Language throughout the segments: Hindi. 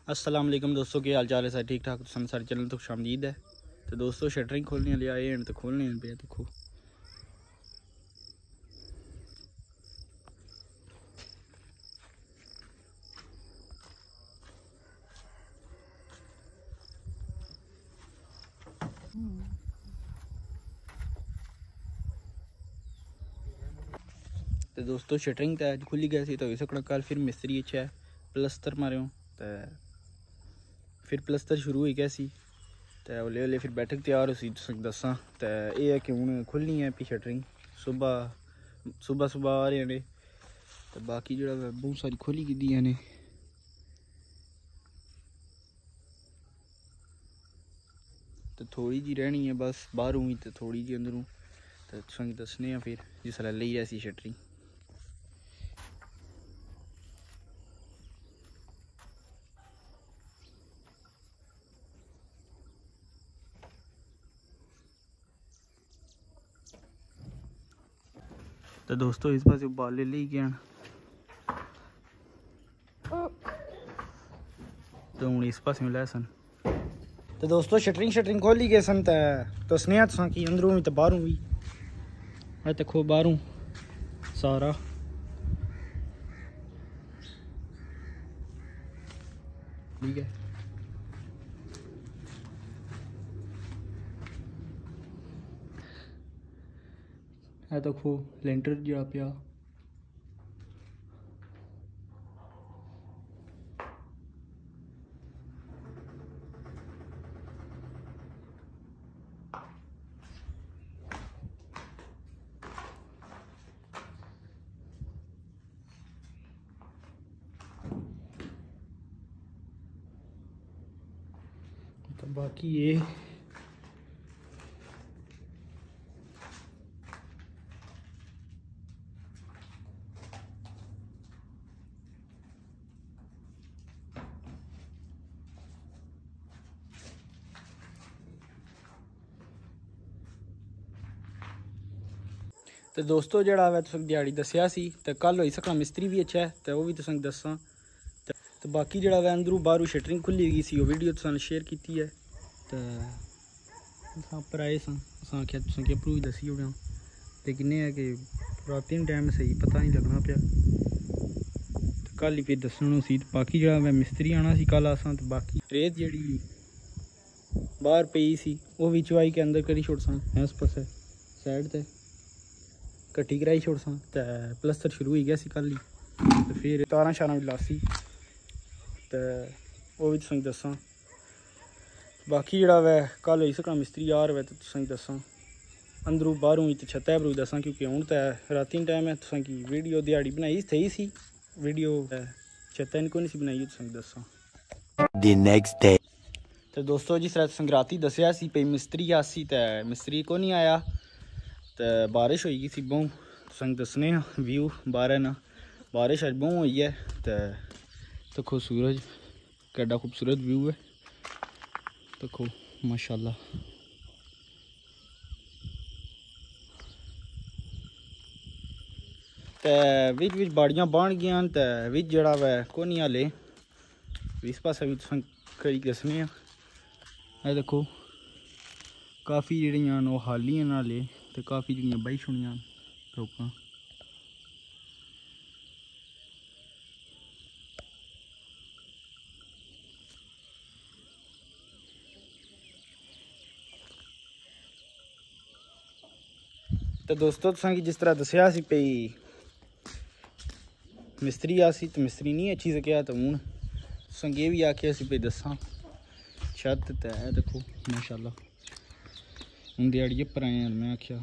अस्सलाम वालेकुम दोस्तों, की हाल चाल है? सारे ठीक ठाक? तो सारे चैनल तो खुशामदीद है। तो दोस्तों शटरिंग खोलने ले आए हैं तो खोलने पे देखो तो दोस्तों शटरिंग तो अज खुली गई थी। तो इस कल फिर मिस्त्री अच्छा है प्लस्तर मारे तो फिर प्लस्तर शुरू हो गया सी। तो हौले हौले फिर बैठक तैयार हो सी दसा। तो यह है कि हूँ खुलनी है भी शटरिंग सुबह सुबह सुबह आ रहे ने। तो बाकी जो बहुत सारी खोली की ने। तो थोड़ी जी रहनी है बस बाहरों ही तो थोड़ी जी अंदरों। तो तुसें दसने फिर जिसलै लेई ऐसी शटरिंग। तो दोस्तों इस पास उबाले ले गए तो हूँ इस पास लै सन। तो दोस्तों शटरिंग खोली गए सन। तो स्नेहा तुसा कि अंदरों भी तो बाहरों भी देखो बाहरों सारा ठीक है। देखो लेंटर जा पिया तो बाकी ये तो दोस्तों जड़ा वै तुसें दिहाड़ी दस्सिया सी। तो कल होई सकना मिस्त्री भी अच्छा है तो वह भी तुसें दस्सां। तो बाकी जड़ा वै अंदरों बाहरों शटरिंग खुली गई सी। वो वीडियो तुसें शेयर की है। तो उप्पर आए सन अस आख्या तुसें कि उप्परों भी दस्सी ओड़ां। लेकिन यह है कि रातीं टाइम सही पता नहीं लगना पाया। तो कल ही फिर दस्सना सी। बाकी जड़ा वै मिस्त्री आना सी कल असां। तो बाकी रेत जी बाहर पई सी वो भी चुवाई के अंदर करी छोड़सां। इस पासे साइड ते कट्टी कराई छोड़सां। तो प्लस्तर शुरू हो गया सी कल ही। तो फिर तारां शारां भी लासी तो वह भी तुसें दस्सां। बाकी जड़ा वै कल होई सकना मिस्त्री यार वै तो तुसें दस्सां अंदरों बाहरों ही तो छत्तै पर दस्सां। क्योंकि हूँ तो रातीं टाइम है तुसें की वीडियो दिहाड़ी बनाई थी सी वीडियो छत्तै इनको नहीं सी बनाई तुसें दस्सां। तो दोस्तों जिस तरह तुसें रातीं दस्सेआ सी भई मिस्त्री आसी तो मिस्त्री को नहीं आया। तो बारिश होई गई सी बहु तुसें दस्सने व्यू बाहर ना बारिश अज बहु होई है। तो देखो सूरज केड्डा खूबसूरत व्यू है देखो माशाल्लाह। तो बिच बाड़ियां बन गई तो बिच जड़ा वै कोनी हाले इस पासे भी तुसें करी दस्सने। ये देखो काफ़ी जड़ियां न हालियां नाले तो काफ़ी जड़ियां बाही छुड़ियां रोकां। तो दोस्तों तुसें जिस तरह दस्सेआ सी भई मिस्त्री आसी तो मिस्त्री नहीं अच्छी सकेआ। तो हूँ तुसें एह् बी आखेआ सी भई दस्सां छत ते देखो माशाल्लाह हूँ दिहाड़ी उप्पर आए हैं। मैं आख्या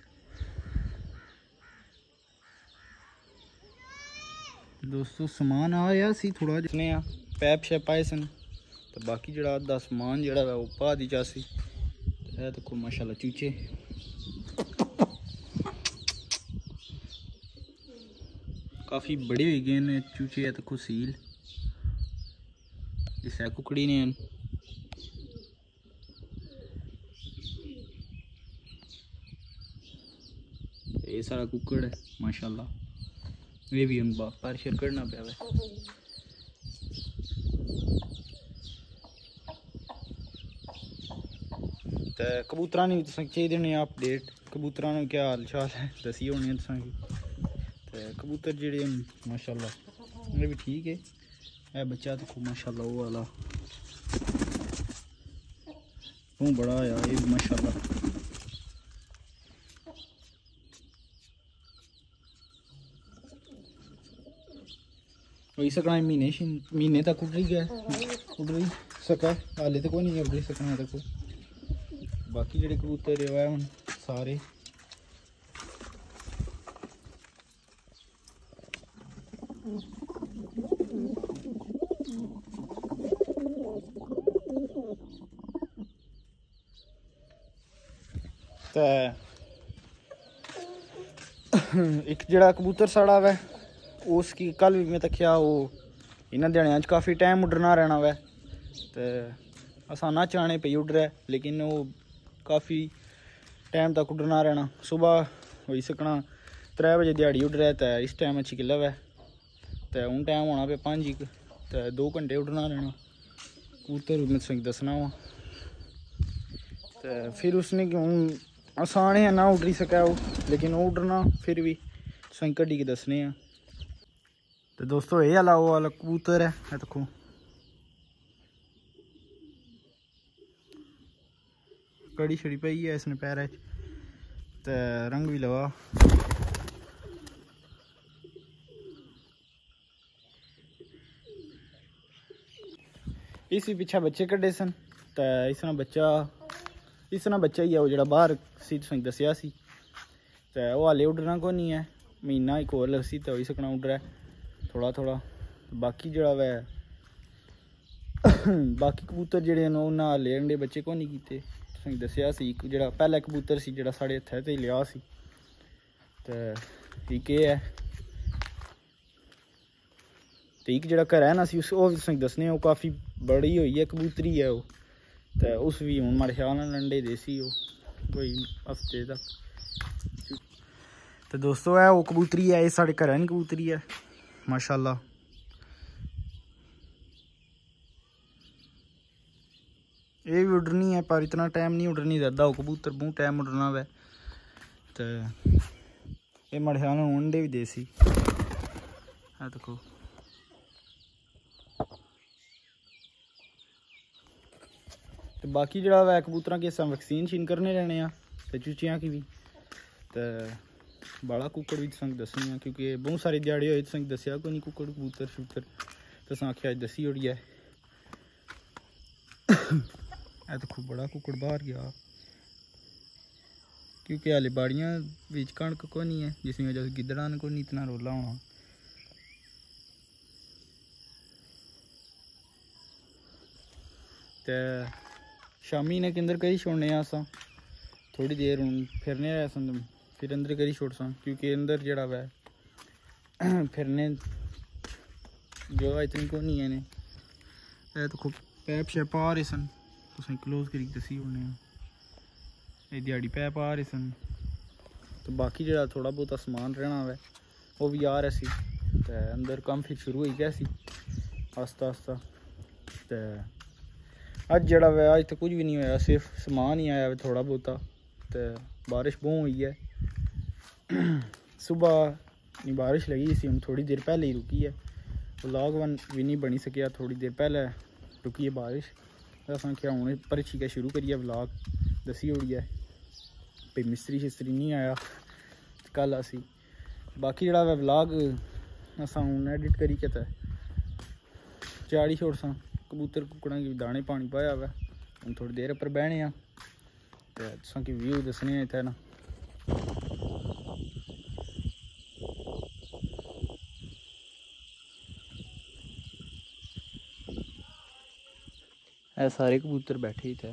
दोस्तों समान आया सी थोड़ा जिसने पैप शैप आए सन। तो बाकी जड़ा अद्धा समान जड़ा वै ओह् पा दी चासी। तो देखो माशाल्लाह चूचे काफ़ी बड़े हो गए हैं चूचे। देखो सील जिस कुकड़ी ने ये सारा कुकड़ है माशाल्लाह। ये भी हम बाहर शेयर करना पाया। तो कबूतरां ने तुसें चाहिए ने अपडेट, कबूतरां दा क्या हाल चाल है दसी होने तुसें। तो कबूतर जेह्ड़े माशाल्लाह ये भी ठीक है। यह बच्चा दिक्खो माशाल्लाह वो वाला तू बड़ा आया ये भी माशाल्लाह। होई सकना महीने तक उड़ ही सका, हाले तो कोई नहीं उड़ सकना तक। बाकी जेह्ड़े कबूतर है हूँ सारे ते एक जड़ा कबूतर साड़ा वै उसकी कल भी मैं तक्या वो इन्होंने दिहाड़ियां काफ़ी टाइम उड्डना रहना वै। तो असाना चाने पे उड़ रहा है लेकिन वो काफ़ी टाइम तक उड्डना रहना। सुबह होई सकना 3 बजे दिहाड़ी उड़ रहा है तो इस टाइम अच्छी किला वै। तो हूँ टाइम होना पे 5 तो 2 घंटे उड्डना रहना कबूतर मैं तुसें दसना वा। तो फिर उसने हूँ आसान है ना उड्डी सकै वो, लेकिन वो उड्डना फिर भी तुसें कड्ढी के दसने हैं। तो दोस्तों ये वाला वो वाला कबूतर है देखो, कड़ी छड़ी पई है इसने पैर तो रंग भी लगा। इसी पीछे बच्चे कड्ढे सन तो इसना बच्चा ही है वो जो बाहर सी तुसें दसिया सी। तो वो हाले उड्डना को नहीं है, महीना एक होर लगसी तो होई सकना उड्डरा थोड़ा थोड़ा। बाकी जड़ा वै बाकी कबूतर जेह्ड़े न उन्हें हाले अंडे बच्चे को नहीं कीते। तुसें दसिया सी एक जड़ा पैह्ला कबूतर सी जेह्ड़ा साढ़े हत्थै ते लिया सी। तो एक है तो एक जड़ा घर है ना सी वो भी तुसें दसने वो काफ़ी बड़ी हुई है कबूतरी है वो। तो उस भी हूँ मारे ख्याल नाल अंडे देसी वो कोई हफ्ते तक। तो दोस्तों है वो कबूतरी है, ये साढ़े घर की कबूतरी है माशाल्लाह। ये भी उड़नी है पर इतना टाइम नहीं उड़नी देता वो कबूतर, बहुत टाइम उड़ना वै। तो ये मारे ख्याल नाल अंडे भी देसी है देखो। तो बाकी जड़ा वै कबूतर की अस वैक्सीन शीन करने रहने तो चूचियां की भी। तो बड़ा कुकड़ भी तुसें दसनी है क्योंकि बहुत सारी दिहाड़ी होई तुसें दसिया कोई नहीं कुकड़ कबूतर शूतर तुसें आखेआ अज दसी ओड़ी है। देखो बड़ा कुकड़ बाहर गया क्योंकि हाले बाड़ियां बिच कणक को नहीं है जिसकी वजह से गिद्दड़ा ने को नहीं इतना रोला होना। तो शामी ने अंदर करी छोड़ने अस थोड़ी देर हूँ फिरने रह सन फिर अंदर करी छोड़ सन क्योंकि अंदर जड़ा वै फिरने जगह इतनी को नहीं है ने। देखो पैप शैप आ रहे सन तुसें क्लोज करी दसी होने ये दिहाड़ी पैप आ रहे सन। तो बाकी जड़ा थोड़ा बहुत समान रहना वै वो भी आ रहा सी। तो अंदर कम फिर शुरू हो गया सी आस्ता आस्ता। तो अज जड़ा वै अज तो कुछ भी नहीं होया, सिर्फ समान ही आया थोड़ा बहुता। तो बारिश बहुत हुई है सुबह नहीं बारिश लगी सी, हम थोड़ी देर पहले ही रुकी है। व्लॉग वन भी नहीं बनी सकिया, थोड़ी देर पहले रुकी है बारिश। अस आखेआ हूँ भरछी के शुरू करिए व्लॉग दसी ओड़ी है भाई मिस्त्री शिस्त्री नहीं आया कल असी। बाकी जड़ा वै व्लॉग अस हूँ एडिट करी के तो चाड़ी छोड़ सा कबूतर कुकड़ा की दाने पानी पाया वै। हम थोड़ी देर पर बहने तो तुसां की व्यू दसने इत्थै ना। ਇਹ सारे कबूतर बैठे ही थे।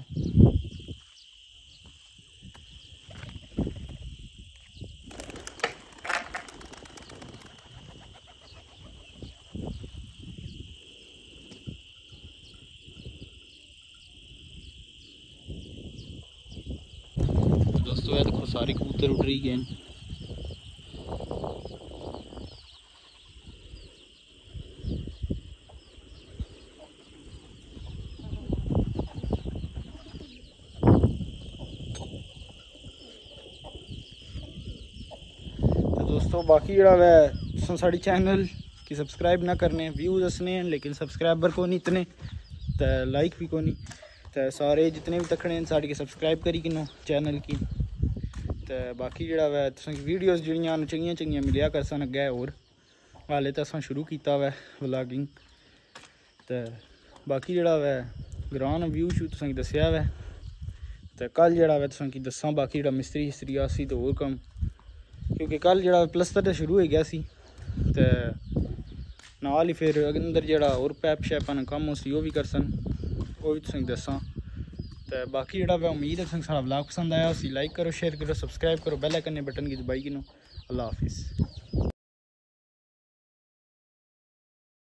दोस्तों ये देखो सारे कबूतर उड़ रही गए। दोस्तों बाकी जड़ा वै साढ़ी चैनल की सब्सक्राइब ना करने, व्यू दसने लेकिन सब्सक्राइबर को नहीं इतने, तो लाइक भी को नहीं, तो सारे जितने भी तकने साढ़े के सब्सक्राइब करी किनो चैनल की। तो बाकी जड़ा वै वीडियोज़ जड़ियां चंगियां चंगियां मिलिया कर सन अग्गै, और हाले तो असां शुरू किया वै व्लॉगिंग। तो बाकी जड़ा वै ग्रां व्यू शू तुसें दस्सिया वै। तो कल जड़ा वै तुसें की दस्सां बाकी जड़ा मिस्त्री हिस्त्री आसी तो होर कम, क्योंकि कल जड़ा प्लस्तर तो शुरू हो गया सी, तो नाल ही फिर अंदर जड़ा और पैप शैपां कम्म उसी वो भी करसन, वो भी तुसें दस्सां। तो बाकी जड़ा वै उम्मीद है तुसें साढ़ा व्लॉग पसंद आया, उसी लाइक करो, शेयर करो, सब्सक्राइब करो, बेल आइकन बटन की दबाई किनो। अल्लाह हाफिज़।